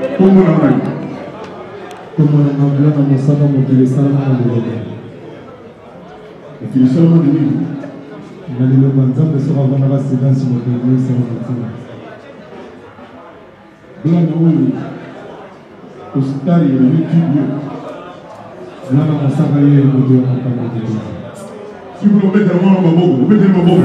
Comment on a Comment on a blanc dans mon salon, mon téléphone, mon téléphone. Et puis, seulement de lui. Il a dit le manzam de se rendre à la séance sur mon téléphone, c'est mon téléphone. Blanc dans oui. Au stade, il y a eu YouTube. Blanc dans mon salon, il y a eu mon téléphone. Si vous le mettez vraiment dans ma boue, vous mettez ma boue.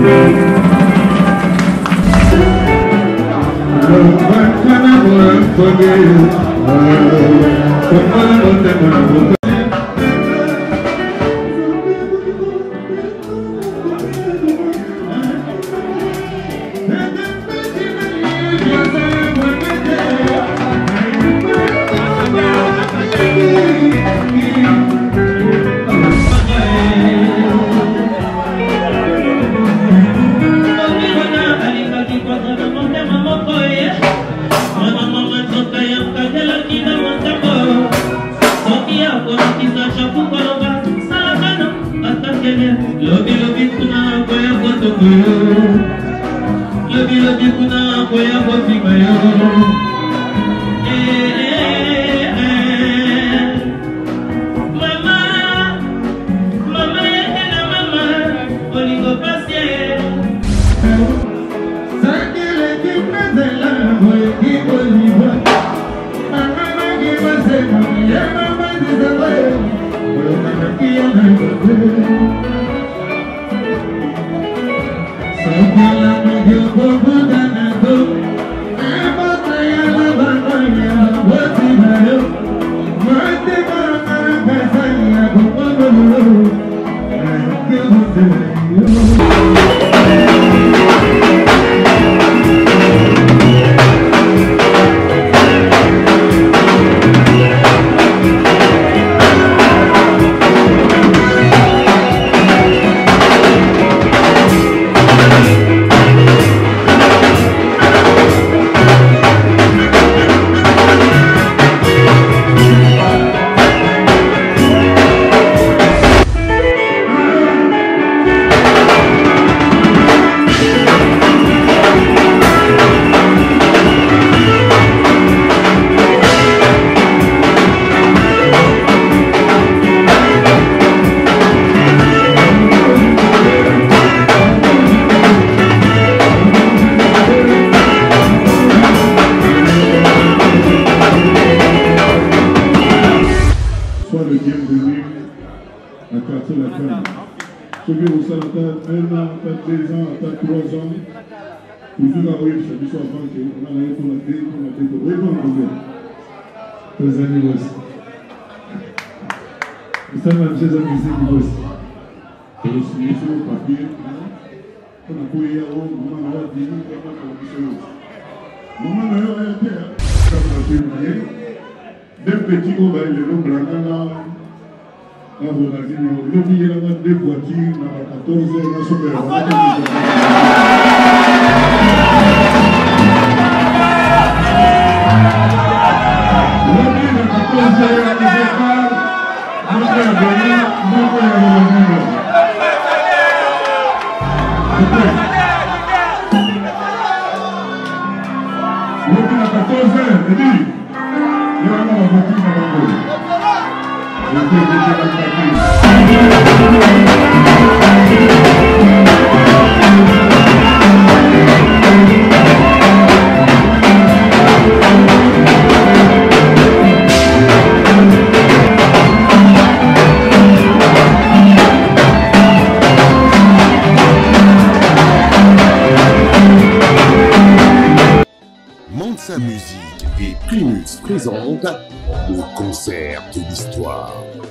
Mansa Musique et Primus présente le concert de l'histoire,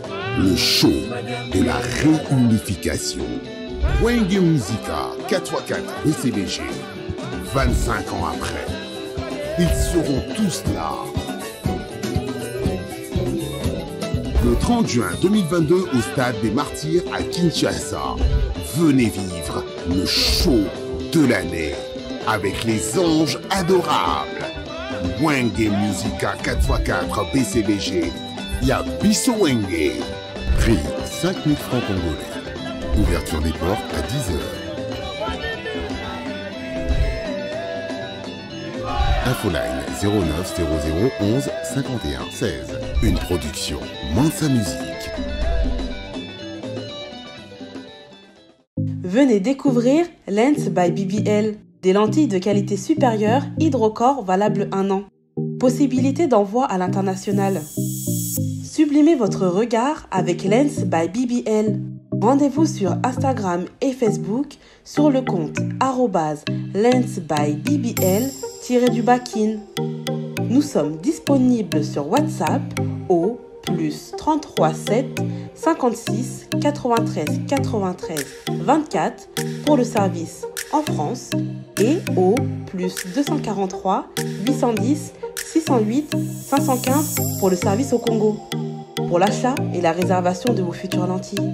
le show de la réunification. Wenge Musica 4x4 BCBG, 25 ans après, ils seront tous là. Le 30 juin 2022 au Stade des Martyrs à Kinshasa, venez vivre le show de l'année avec les anges adorables. Wenge Musica 4x4 BCBG, Yabiso Wenge. Prix 5 000 francs congolais. Ouverture des portes à 10 h. Infoline 09 00 11 51 16. Une production Mansa Musique. Venez découvrir Lens by BBL, des lentilles de qualité supérieure Hydrocore valables 1 an. Possibilité d'envoi à l'international. Sublimez votre regard avec Lens by BBL. Rendez-vous sur Instagram et Facebook sur le compte @lensbybbl_kin. Nous sommes disponibles sur WhatsApp au +33 7 56 93 93 24 pour le service en France et au +243 810 608 515 pour le service au Congo, pour l'achat et la réservation de vos futures lentilles.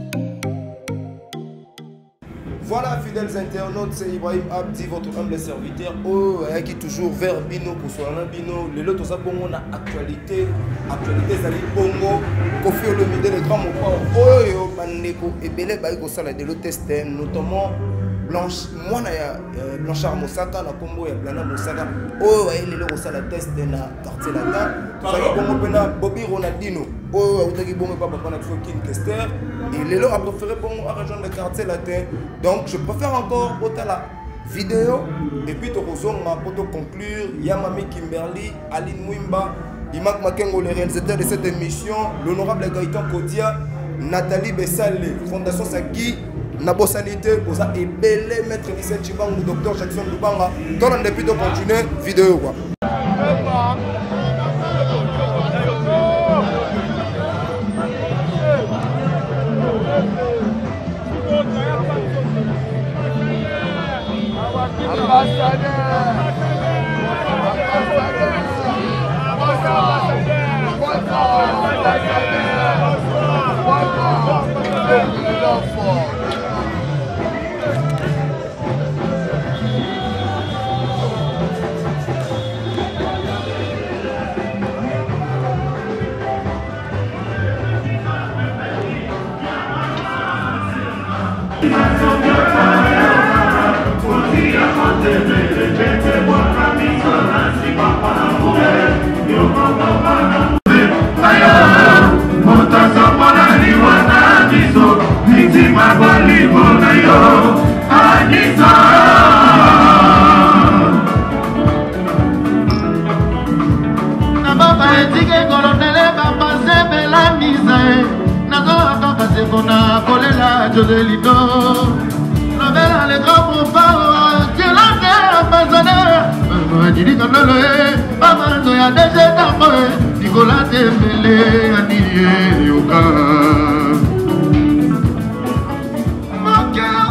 Voilà, fidèles internautes, c'est Ibrahim Abdi, votre humble serviteur. Oh, qui est toujours vers Bino, pour soit un Bino. Le lot, tout ça, bon, on a actualité. Actualité, ça dit Bongo. Kofi Olomide, le grand mot. Oh, yo, Baneko. Et Belé, Baïko, ça, de l'autre test, notamment Blanchard Moussaka, la combo et Blana Moussaka. Oh, il est là, ça, la test de la quartier là-dedans. Ça y est, Bobby Ronaldinho. Oh, vous avez bon, papa, on a fait King Kester. Et Lélo a préféré bon à rejoindre le quartier latin. Donc je préfère encore autant la vidéo. Et puis pour te conclure, Yamami Kimberly, Aline Mwimba, Imak Makengo, les réalisateurs de cette émission, l'honorable Gaëtan Kodia, Nathalie Bessale, Fondation Saki, Nabo Sanité, Bosa et Belé, Maître Lissel Chibang, le docteur Jackson Lubanga. Dans le début de continuer, vidéo. Quoi. Joselito, Robert le grand papa, tu l'as fait ambassadeur. Je dis qu'on a le maman, il y a des étapes. Nicolas Tembele, Annie Yoka. Mon cœur.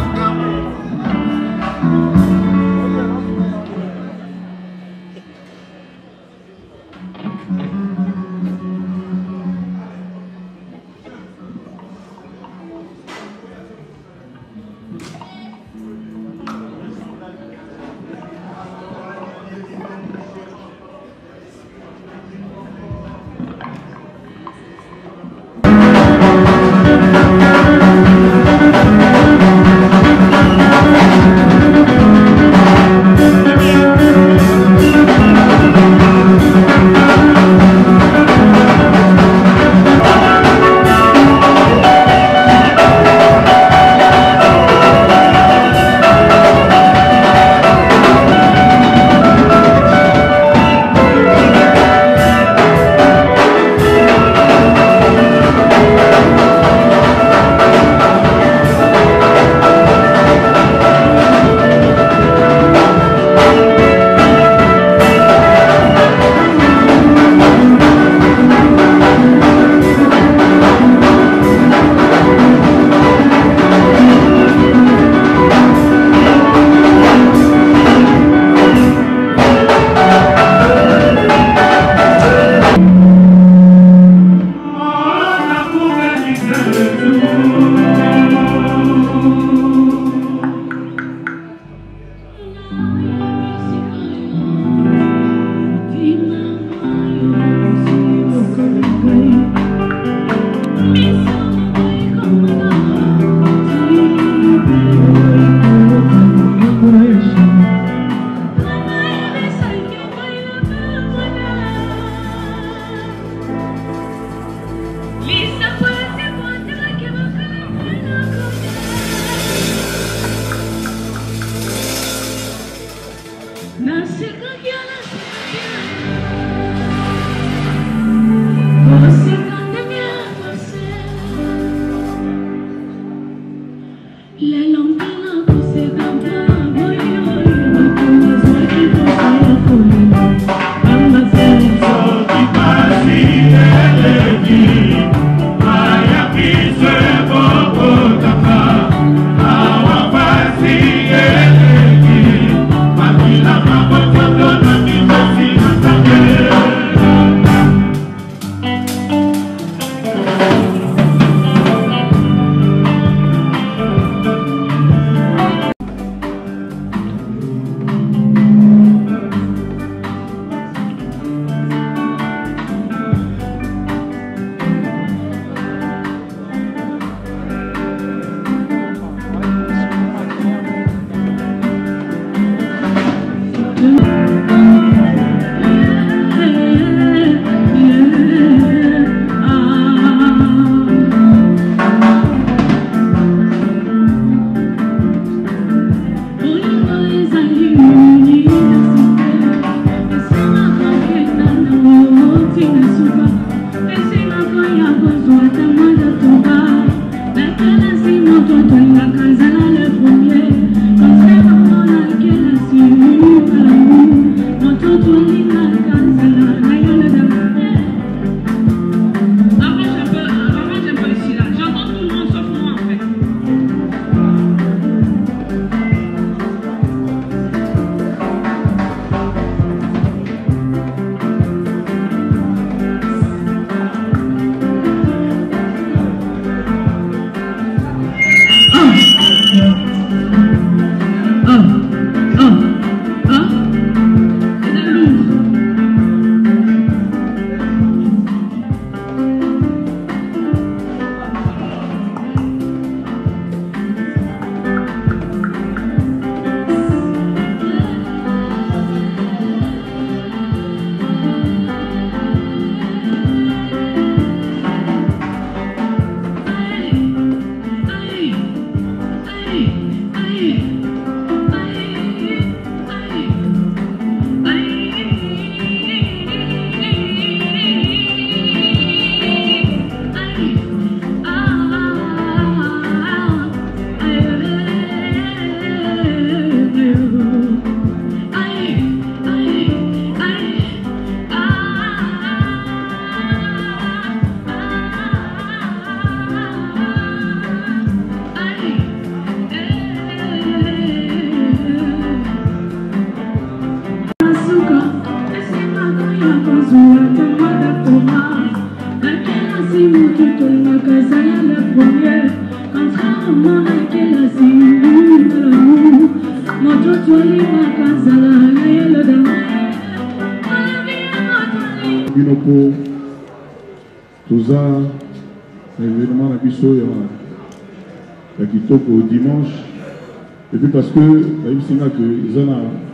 Binoko, tout ça, l'événement à Bisso, il y a Kitoko dimanche. Et puis parce que, il y a que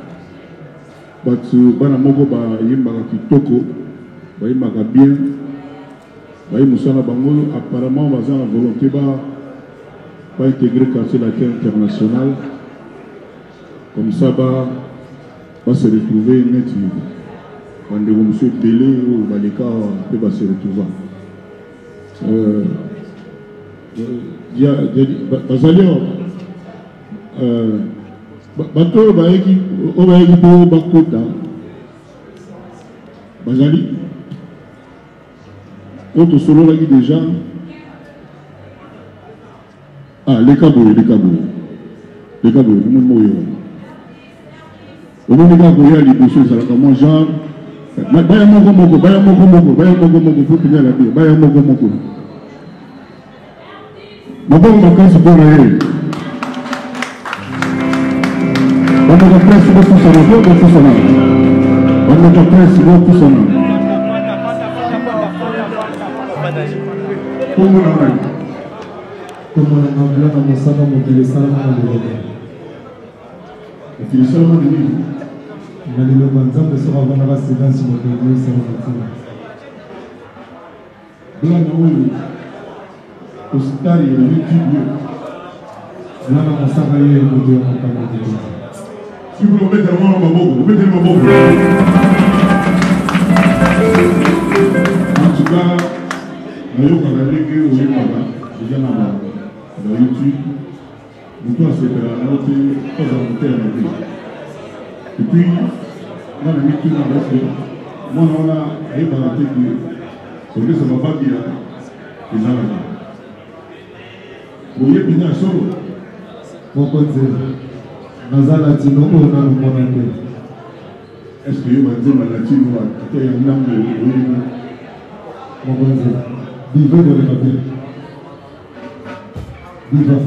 bana moko ba yembaka kitoko ba yembaka bien ba musala bangolo apparemment baza na volonté ba intégrer quartier latin international comme ça va se retrouver net quand de monsieur Pelé ou Baleka peut va se retrouver bazali bato baeki po bakota bazali auto solo là déjà les cabos le monde moyo le monde cabos ya liboso ça comme genre baya moko pour finir la vie baya moko mabongo makasi pour aller vamos a pressa vou funcionar, vou funcionar. Vamos a pressa vou funcionar. Como não é? Como não é? Na moçada mobilizada na mulher. Utilizar uma de mim. Na língua banzão pessoa vai na cidade mobilizada na Lá não o cidade é muito lá na moçada aí no dia na casa. Si vous le mettez le maboko. En tout cas, nous avons regardé que vous avez déjà dans YouTube. Nous avons fait la note, pas à monter à la vie. Et puis, on a mis tout dans le reste. Moi, on a été dans la tête que ça ne va pas bien. Les gens là. Vous voyez bien solo. Pourquoi dire? Nazala latino ou na lumonate. Est-ce que vous avez dit latino à un nom de vivez de la vie. Vivez.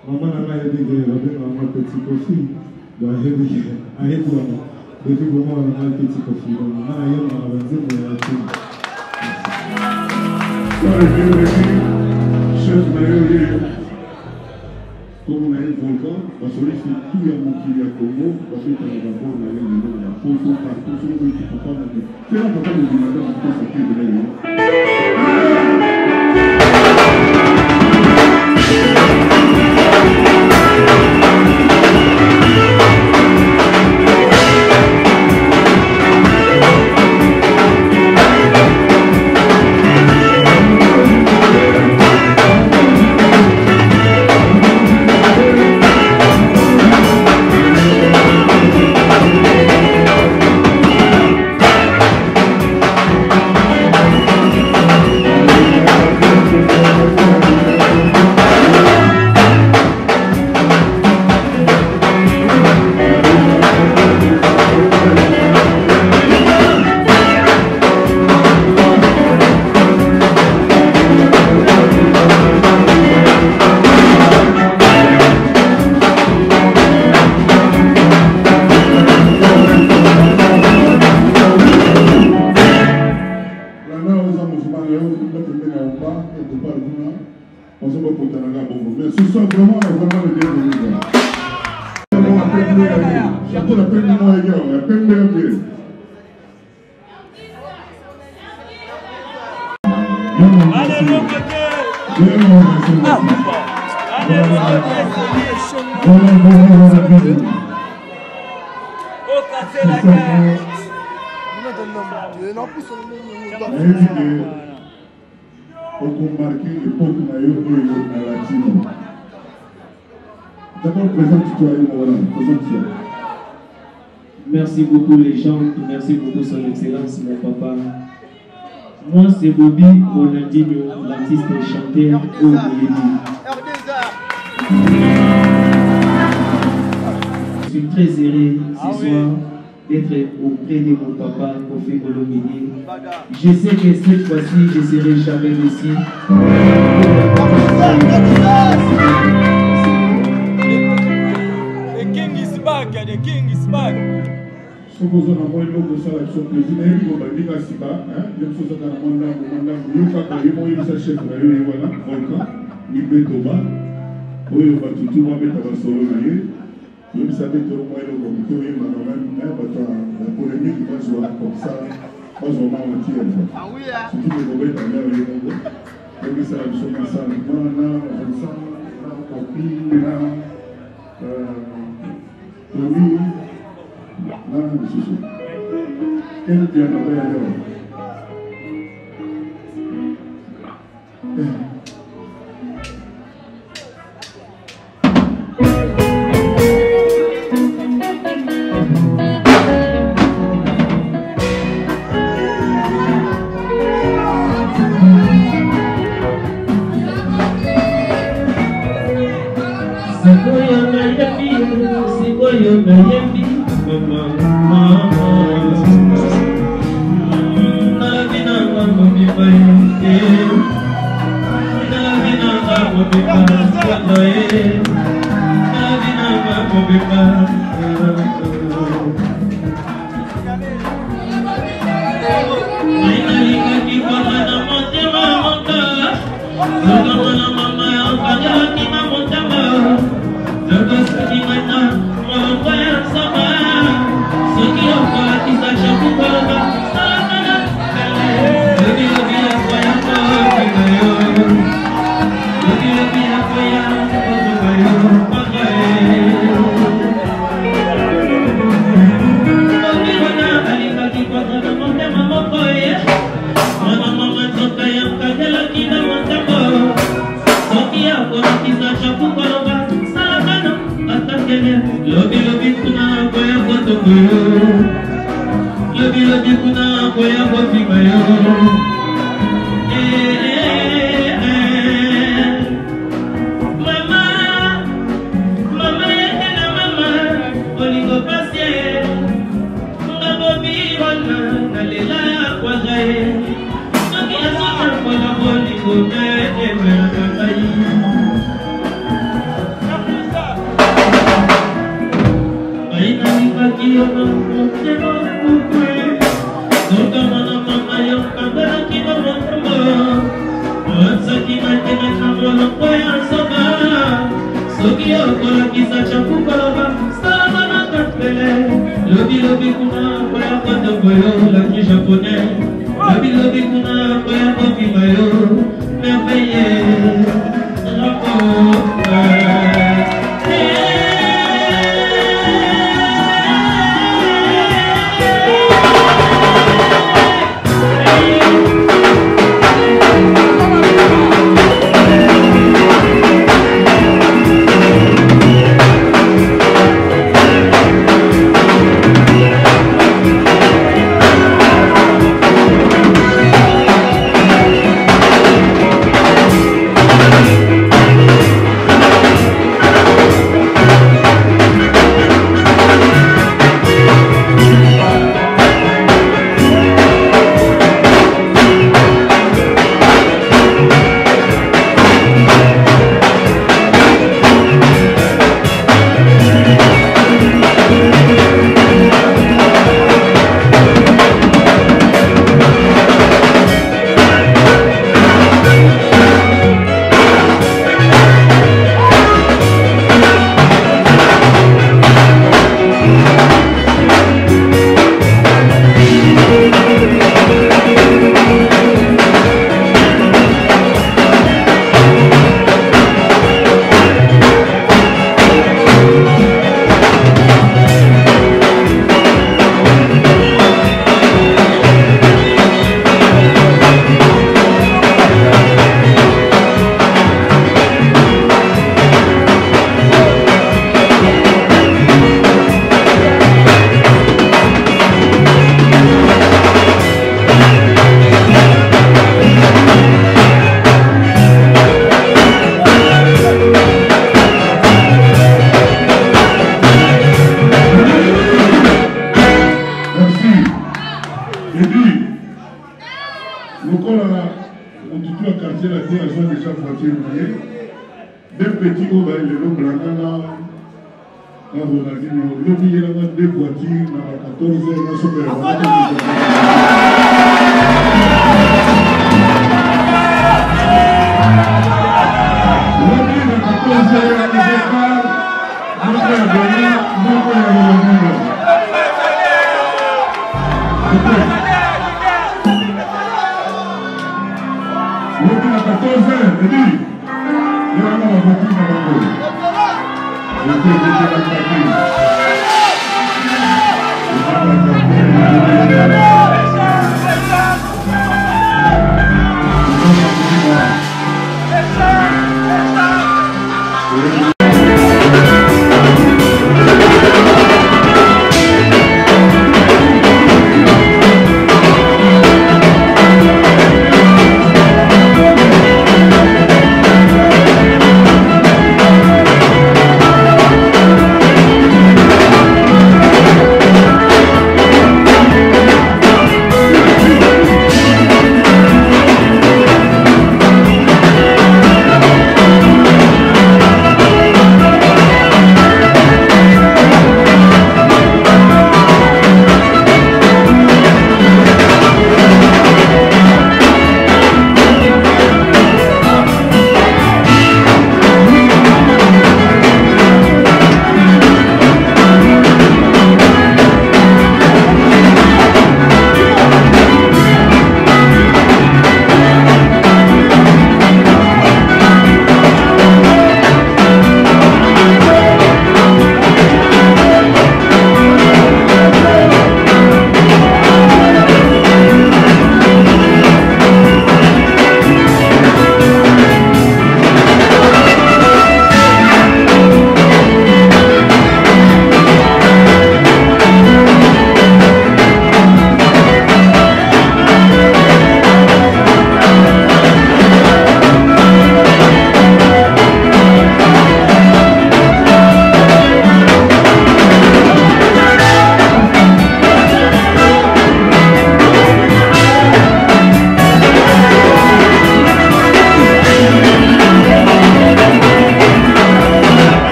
Maman n'a pas aidé maman petit coffee. Donc, elle a aidé maman. Depuis que maman a un petit coffee. Donc, maman a aidé maman à dire mais comme on a un volcan, parce que tout le monde qui est à Congo, parce que d'abord on a eu le nom de la photo partout, sur le qui ne peut pas monter. C'est là pourquoi nous demandons de faire ça qui est de Merci beaucoup les gens, merci beaucoup son excellence mon papa. Moi c'est Bobby Ronaldinho, l'artiste et chanteur au Bolivie. Je suis très heureux ce soir d'être auprès de mon papa Kofi Olomide. Je sais que cette fois-ci je ne serai jamais ici. The king is back, the king is back. Si vous avez un peu de ça, l'action plaisir, mais il faut pas dire que c'est pas, hein, il y a une chose à faire, il y a une chef, il y a volcan, il y a Toba, il y a tout le monde qui va solo, il y a tout le monde qui va la polémique qui va jouer comme ça, pas vraiment entier. Si tu veux remettre à l'air, il y a ça, la chose comme ça, non, monsieur. Quel bien avait alors?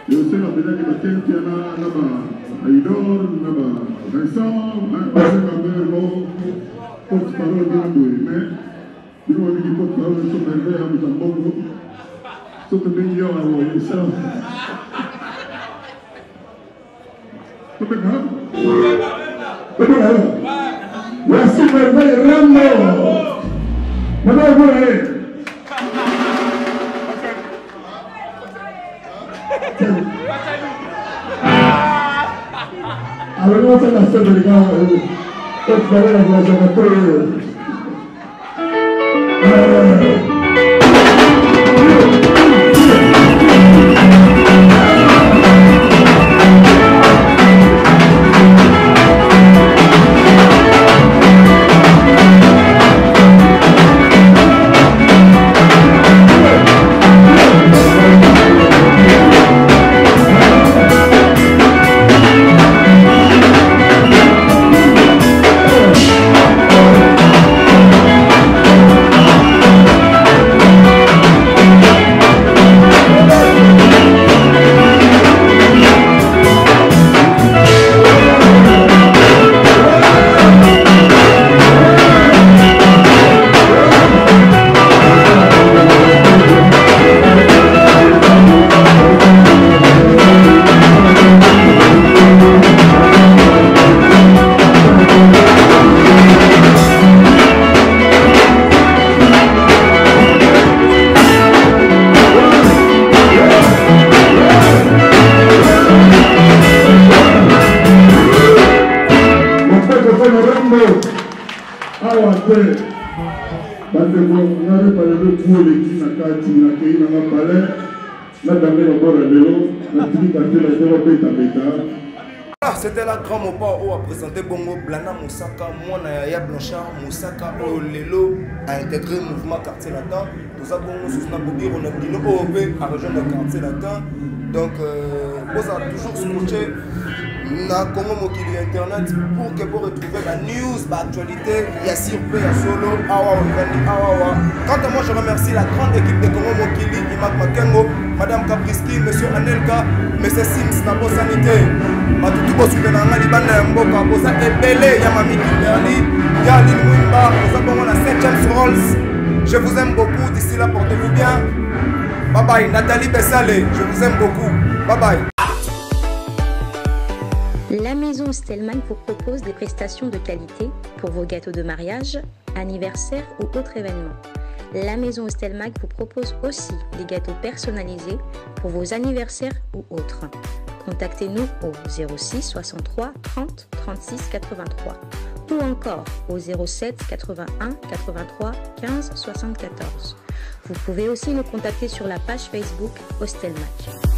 Et aussi la médaille de Bakel qui a Aïdor, Vincent, porte-parole de Andoué. Mais nous avons dit porte-parole de son merveille à Moutambogo. Sauf que nous avons ça. Merci merveille Rambo. Madame Bourré. Alors on fait la fête de gars. Quand tu vas la voir, ça va C'était la grande mopa où a présenté Bongo Blana Moussaka, moi Naya Blanchard, Moussaka, Lelo a intégré le mouvement quartier latin. Nous avons Bobi Ronaldinho OOP à rejoindre le quartier latin. Donc, vous avez toujours scotché na Congo Mokili Internet pour retrouver la news, l'actualité, il y a Sirpe, il y a Solo, Awa, Quant à moi, je remercie la grande équipe de Congo Mokili, Imak Makengo, Madame Kapriski, Monsieur Anelka, Monsieur Sims, Nabo Sanité, Matutu Bosukenanga, Libana Mboka, Bosa Ebele, Yamami Kimberly, Yaline Mwimba, nous avons la 7e Rolls. Je vous aime beaucoup, d'ici là, portez-vous bien. Bye bye, Nathalie Bessalé, je vous aime beaucoup. Bye bye. La maison Stelmach vous propose des prestations de qualité pour vos gâteaux de mariage, anniversaire ou autres événements. La maison Stelmach vous propose aussi des gâteaux personnalisés pour vos anniversaires ou autres. Contactez-nous au 06 63 30 36 83 ou encore au 07 81 83 15 74. Vous pouvez aussi nous contacter sur la page Facebook Stelmach.